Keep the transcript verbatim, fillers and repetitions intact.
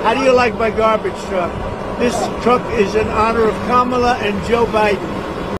How do you like my garbage truck? This truck is in honor of Kamala and Joe Biden.